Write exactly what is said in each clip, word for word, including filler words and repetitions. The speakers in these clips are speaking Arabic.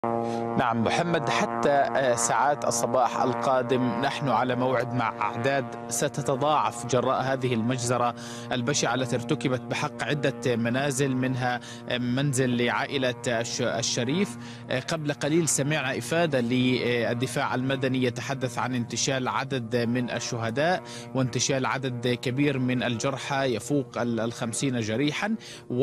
نعم محمد، حتى ساعات الصباح القادم نحن على موعد مع أعداد ستتضاعف جراء هذه المجزرة البشعة التي ارتكبت بحق عدة منازل، منها منزل لعائلة الشريف. قبل قليل سمعنا إفادة للدفاع المدني يتحدث عن انتشال عدد من الشهداء وانتشال عدد كبير من الجرحى يفوق الخمسين جريحا،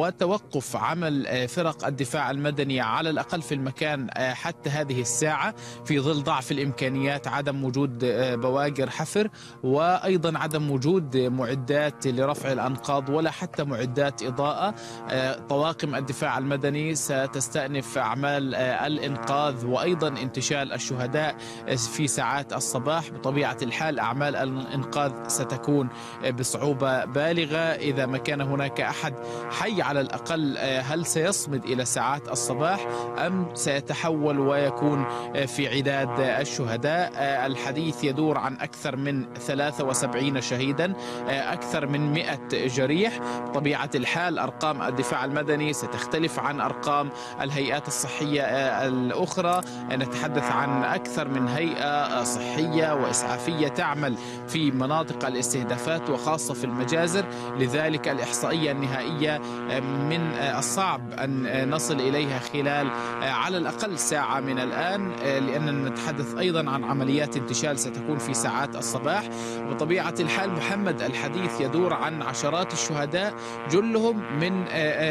وتوقف عمل فرق الدفاع المدني على الأقل في المكان حتى هذه الساعة في ظل ضعف الإمكانيات، عدم وجود بواجر حفر، وأيضا عدم وجود معدات لرفع الأنقاض ولا حتى معدات إضاءة. طواقم الدفاع المدني ستستأنف أعمال الإنقاذ وأيضا انتشال الشهداء في ساعات الصباح. بطبيعة الحال أعمال الإنقاذ ستكون بصعوبة بالغة إذا ما كان هناك أحد حي على الأقل. هل سيصمد إلى ساعات الصباح أم سيتحول ويكون في عداد الشهداء؟ الحديث يدور عن أكثر من ثلاثة وسبعين شهيدا، أكثر من مئة جريح. بطبيعة الحال أرقام الدفاع المدني ستختلف عن أرقام الهيئات الصحية الأخرى. نتحدث عن أكثر من هيئة صحية وإسعافية تعمل في مناطق الاستهدافات وخاصة في المجازر، لذلك الإحصائية النهائية من الصعب أن نصل إليها خلال على الأقل ساعة من الآن، لأننا نتحدث أيضا عن عمليات انتشال ستكون في ساعات الصباح. بطبيعة الحال محمد، الحديث يدور عن عشرات الشهداء، جلهم من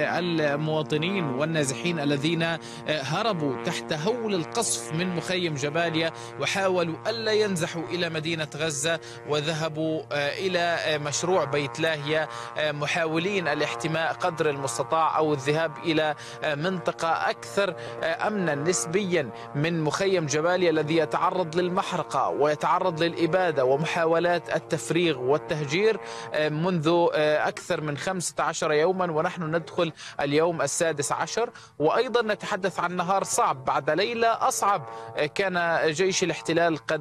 المواطنين والنازحين الذين هربوا تحت هول القصف من مخيم جباليا وحاولوا ألا ينزحوا إلى مدينة غزة وذهبوا إلى مشروع بيت لاهيا محاولين الاحتماء قدر المستطاع أو الذهاب إلى منطقة أكثر أمنا نسبيا من مخيم جباليا الذي يتعرض للمحرقة ويتعرض للإبادة ومحاولات التفريغ والتهجير منذ أكثر من خمسة عشر يوما، ونحن ندخل اليوم السادس عشر. وأيضا نتحدث عن نهار صعب بعد ليلة أصعب كان جيش الاحتلال قد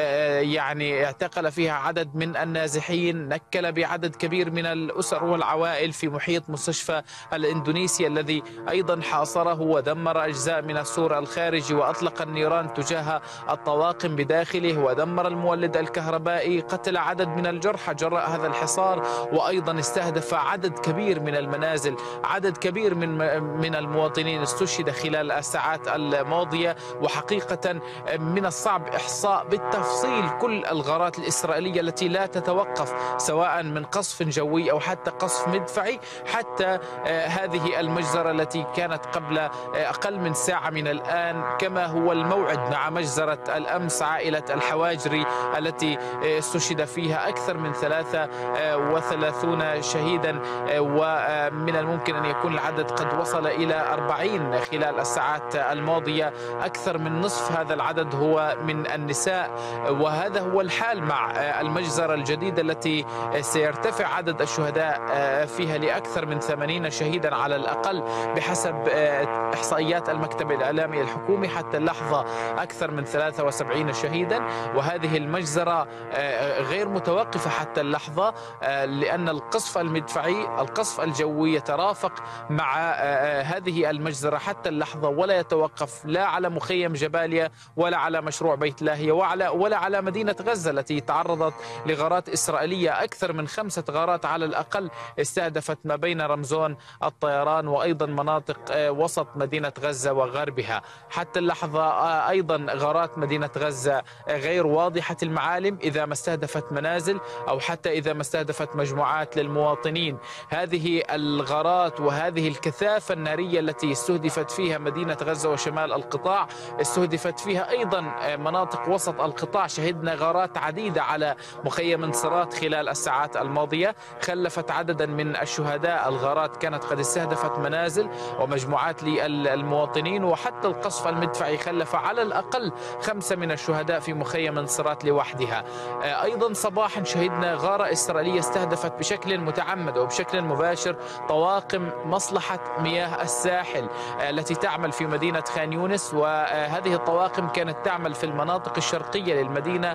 يعني اعتقل فيها عدد من النازحين، نكل بعدد كبير من الأسر والعوائل في محيط مستشفى الإندونيسي الذي أيضا حاصره ودمر أجزاء من السور الخارجي وأطلق النيران تجاه الطواقم بداخله ودمر المولد الكهربائي، قتل عدد من الجرحى جراء هذا الحصار، وأيضا استهدف عدد كبير من المنازل. عدد كبير من من المواطنين استشهد خلال الساعات الماضية، وحقيقة من الصعب إحصاء بالتفصيل كل الغارات الإسرائيلية التي لا تتوقف، سواء من قصف جوي أو حتى قصف مدفعي، حتى هذه المجزرة التي كانت قبل أقل من ساعة من الآن، كما هو الموعد مع مجزرة الأمس عائلة الحواجري التي استشهد فيها أكثر من ثلاثة وثلاثين شهيدا، ومن الممكن أن يكون العدد قد وصل إلى أربعين خلال الساعات الماضية. أكثر من نصف هذا العدد هو من النساء، وهذا هو الحال مع المجزرة الجديدة التي سيرتفع عدد الشهداء فيها لأكثر من ثمانين شهيدا على الأقل بحسب إحصائيات المكتب الإعلامي الحكومي. حتى اللحظة أكثر من ثلاثة وسبعين شهيدا، وهذه المجزرة غير متوقفة حتى اللحظة، لأن القصف المدفعي القصف الجوي يترافق مع هذه المجزرة حتى اللحظة ولا يتوقف، لا على مخيم جباليا ولا على مشروع بيت لاهيا ولا ولا على مدينة غزة التي تعرضت لغارات إسرائيلية. أكثر من خمسة غارات على الأقل استهدفت ما بين رمزون الطيران وأيضا مناطق وسط مدينة غزة وغربها. حتى اللحظة أيضا غارات مدينة غزة غير واضحة المعالم، إذا ما استهدفت منازل أو حتى إذا ما استهدفت مجموعات للمواطنين. هذه الغارات وهذه الكثافة النارية التي استهدفت فيها مدينة غزة وشمال القطاع، استهدفت فيها أيضا مناطق وسط القطاع. شهدنا غارات عديدة على مخيم انصارات خلال الساعات الماضية خلفت عددا من الشهداء. الغارات كانت قد استهدفت منازل ومجموعات للمواطنين، وحتى القصف المدفعي خلف على الأقل خمسة من الشهداء في مخيم انصارات لوحدها. أيضا صباحا شهدنا غارة إسرائيلية استهدفت بشكل متعمد وبشكل مباشر طواقم مصلحة مياه الساحل التي تعمل في مدينة خان يونس، وهذه الطواقم كانت تعمل في المناطق الشرقية للمدينة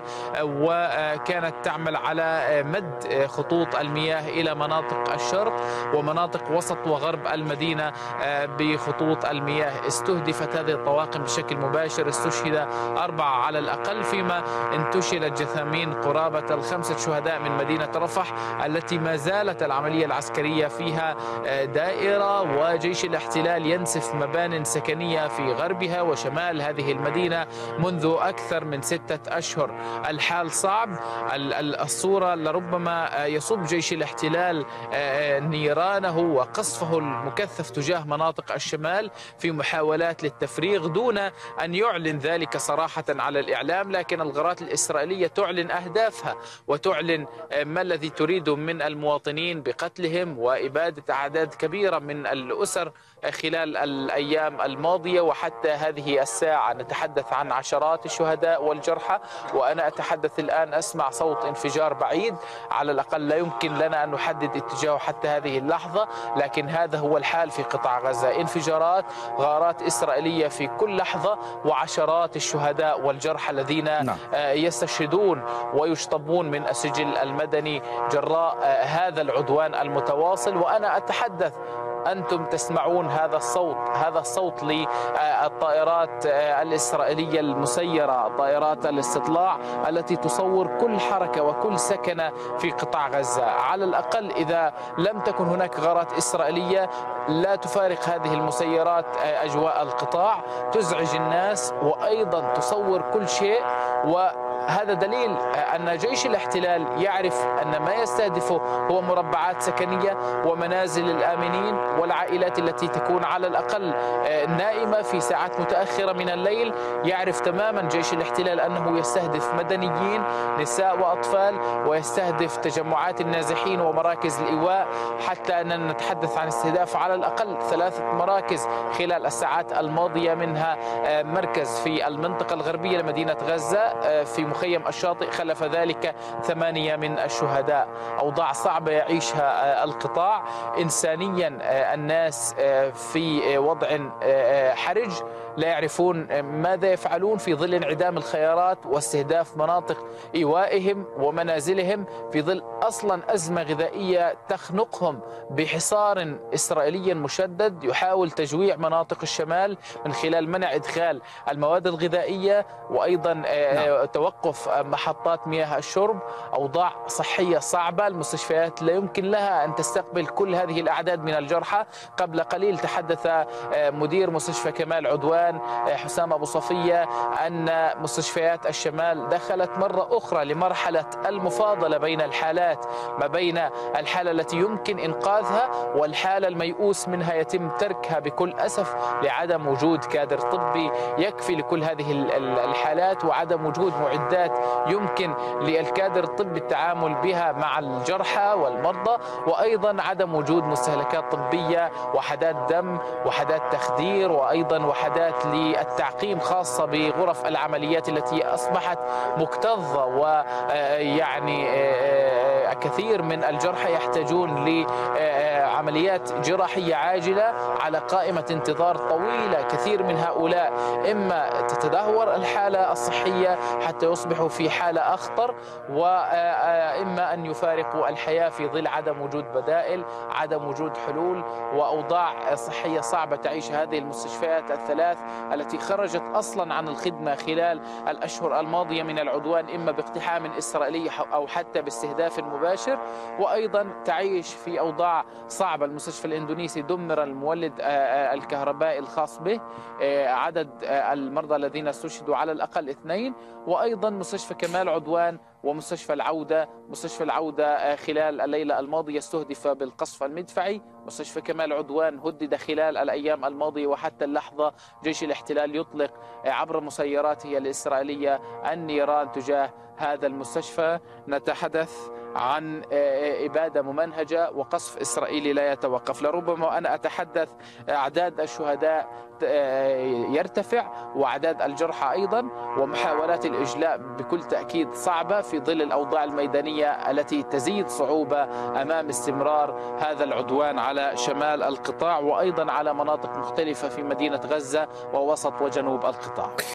وكانت تعمل على مد خطوط المياه إلى مناطق الشرق ومناطق وسط وغرب المدينة بخطوط المياه. استهدفت استهدفت هذه الطواقم بشكل مباشر. استشهد أربعة على الأقل، فيما انتشلت جثامين قرابة الخمسة شهداء من مدينة رفح التي ما زالت العملية العسكرية فيها دائرة، وجيش الاحتلال ينسف مبان سكنية في غربها وشمال هذه المدينة منذ أكثر من ستة أشهر. الحال صعب. الصورة لربما يصب جيش الاحتلال نيرانه وقصفه المكثف تجاه مناطق الشمال في محاولات للتفريغ دون أن يعلن ذلك صراحة على الإعلام، لكن الغارات الإسرائيلية تعلن أهدافها وتعلن ما الذي تريد من المواطنين بقتلهم وإبادة أعداد كبيرة من الأسر خلال الأيام الماضية وحتى هذه الساعة. نتحدث عن عشرات الشهداء والجرحى، وأنا أتحدث الآن أسمع صوت انفجار بعيد، على الأقل لا يمكن لنا أن نحدد اتجاهه حتى هذه اللحظة، لكن هذا هو الحال في قطاع غزة. انفجارات، غارات إسرائيلية في كل لحظة، وعشرات الشهداء والجرحى الذين نعم. يستشهدون ويشطبون من السجل المدني جراء هذا العدوان المتواصل. وأنا أتحدث، أنتم تسمعون هذا الصوت، هذا الصوت للطائرات الإسرائيلية المسيرة، طائرات الاستطلاع التي تصور كل حركة وكل سكنة في قطاع غزة. على الأقل إذا لم تكن هناك غارات إسرائيلية لا تفارق هذه المسيرات أجواء القطاع، تزعج الناس وأيضا تصور كل شيء، وهذا دليل أن جيش الاحتلال يعرف أن ما يستهدفه هو مربعات سكنية ومنازل الآمنين والعائلات التي تكون على الأقل نائمة في ساعات متأخرة من الليل. يعرف تماما جيش الاحتلال أنه يستهدف مدنيين، نساء وأطفال، ويستهدف تجمعات النازحين ومراكز الإيواء، حتى أننا نتحدث عن استهداف على الأقل ثلاثة مراكز خلال الساعات الماضية، منها مركز في المنطقة الغربية لمدينة غزة في مخيم الشاطئ، خلف ذلك ثمانية من الشهداء. أوضاع صعبة يعيشها القطاع إنسانيا، الناس في وضع حرج، لا يعرفون ماذا يفعلون في ظل انعدام الخيارات واستهداف مناطق إيوائهم ومنازلهم، في ظل أصلا أزمة غذائية تخنقهم بحصار إسرائيلي مشدد يحاول تجويع مناطق الشمال من خلال منع إدخال المواد الغذائية وأيضا نعم. توقف محطات مياه الشرب. أوضاع صحية صعبة، المستشفيات لا يمكن لها أن تستقبل كل هذه الأعداد من الجرحى. قبل قليل تحدث مدير مستشفى كمال عدوان حسام أبو صفية أن مستشفيات الشمال دخلت مرة أخرى لمرحلة المفاضلة بين الحالات، ما بين الحالة التي يمكن إنقاذها والحالة الميؤوس منها يتم تركها بكل أسف لعدم وجود كادر طبي يكفي لكل هذه الحالات، وعدم وجود معدات يمكن للكادر الطبي التعامل بها مع الجرحى والمرضى، وأيضا عدم وجود مستهلكات طبية، وحدات دم، وحدات تخدير، وأيضا وحدات للتعقيم خاصة بغرف العمليات التي أصبحت مكتظة، ويعني كثير من الجرحى يحتاجون لعمليات جراحية عاجلة على قائمة انتظار طويلة. كثير من هؤلاء إما تتدهور الحالة الصحية حتى يصبحوا في حالة أخطر، وإما أن يفارقوا الحياة في ظل عدم وجود بدائل، عدم وجود حلول، وأوضاع صحية صعبة تعيش هذه المستشفيات الثلاث التي خرجت أصلا عن الخدمة خلال الأشهر الماضية من العدوان، إما باقتحام إسرائيلي أو حتى باستهداف مباشر، وأيضا تعيش في أوضاع صعبة. المستشفى الإندونيسي دمر المولد الكهربائي الخاص به، عدد المرضى الذين استشهدوا على الأقل اثنين، وأيضا مستشفى كمال عدوان ومستشفى العودة. مستشفى العودة خلال الليلة الماضية استهدف بالقصف المدفعي، مستشفى كمال عدوان هدد خلال الأيام الماضية، وحتى اللحظة جيش الاحتلال يطلق عبر مسيراته الإسرائيلية النيران تجاه هذا المستشفى. نتحدث عن إبادة ممنهجة وقصف إسرائيلي لا يتوقف. لربما أنا أتحدث أعداد الشهداء يرتفع وأعداد الجرحى أيضا، ومحاولات الإجلاء بكل تأكيد صعبة في ظل الأوضاع الميدانية التي تزيد صعوبة أمام استمرار هذا العدوان على شمال القطاع وأيضا على مناطق مختلفة في مدينة غزة ووسط وجنوب القطاع.